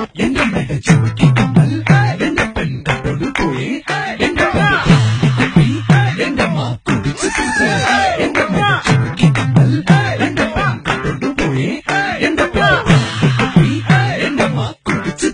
എന്റെ മേട ചുമക്കി കമ്മൽ എന്റെ പെൺകട്ടോട് പോയി എന്റെ എന്റെ മാ കുടിച്ചു എന്റെ മേട ചുമക്കി കമ്മൽ എന്റെ പെൺകട്ടോട് പോയി എന്റെ എന്റെ മാ കുടിച്ചു